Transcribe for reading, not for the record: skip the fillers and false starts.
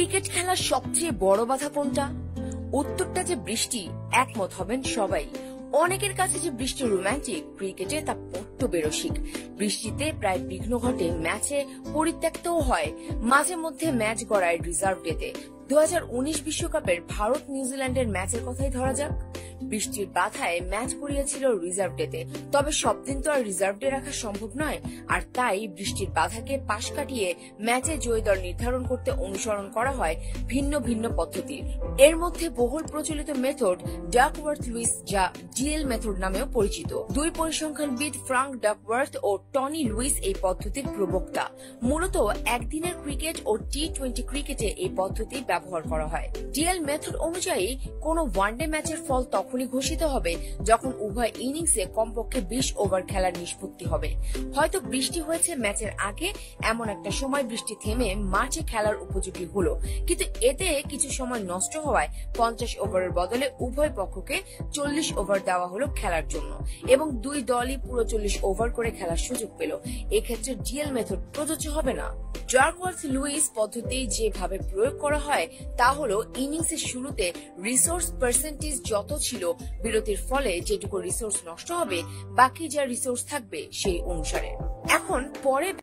Cricket খেলার সবচেয়ে বড় বাধা কোনটা? উত্তরটা যে বৃষ্টি, একমত হবেন সবাই। অনেকের কাছে যে বৃষ্টি রোমান্টিক, ক্রিকেটে তা বড্ড বেরসিক। বৃষ্টিতে প্রায় বিঘ্ন ঘটে, ম্যাচে পরিত্যক্তও হয়, মাঝে মধ্যে ম্যাচ গড়ায় রিজার্ভ ডেতে। 2019 বিশ্বকাপের ভারত নিউজিল্যান্ডের ম্যাচের কথাই ধরা যাক। বৃষ্টির বাধায় ম্যাচ গড়িয়েছিল রিজার্ভ ডেতে, তবে সব দিন তো আর রিজার্ভ ডে রাখা সম্ভব নয়, আর তাই বৃষ্টির বাধাকে পাশ কাটিয়ে ম্যাচে জয়ী দল নির্ধারণ করতে অনুসরণ করা হয় ভিন্ন ভিন্ন পদ্ধতির। এর মধ্যে বহুল প্রচলিত মেথড ডাকওয়ার্থ লুইস, যা ডিএল মেথড নামেও পরিচিত। দুই পরিসংখ্যানবিদ ফ্রাঙ্ক ডাকওয়ার্থ ও টনি লুইস এই পদ্ধতির প্রবক্তা। মূলত একদিনের ক্রিকেট ও টি-20 ক্রিকেটে এই পদ্ধতি ব্যবহার করা হয়। ডিএল মেথড অনুযায়ী কোন ওয়ানডে ম্যাচের ফল তখনই ঘোষিত হবে যখন উভয় ইনিংসে কমপক্ষে 20 ওভার খেলার নিষ্পত্তি হবে। হয়তো বৃষ্টি হয়েছে ম্যাচের আগে, এমন একটা সময় বৃষ্টি থেমে মাঠে খেলার উপযোগী হলো, কিন্তু এতে কিছু সময় নষ্ট হওয়ায় 50 ওভারের বদলে উভয় পক্ষকে 40 ওভার দেওয়া হলো খেলার জন্য, এবং দুই দলই পুরো 40 ওভার করে খেলার সুযোগ পেল। এক্ষেত্রে ডিএল মেথড প্রযোজ্য হবে না। ডাকওয়ার্থ লুইস পদ্ধতি যেভাবে প্রয়োগ করা হয় তা হলো ইনিংসের শুরুতে রিসোর্স পার্সেন্টেজ যত ছিল, বিরতির ফলে যেটুকু রিসোর্স নষ্ট হবে, বাকি যা রিসোর্স থাকবে সেই অনুসারে। এখন পরে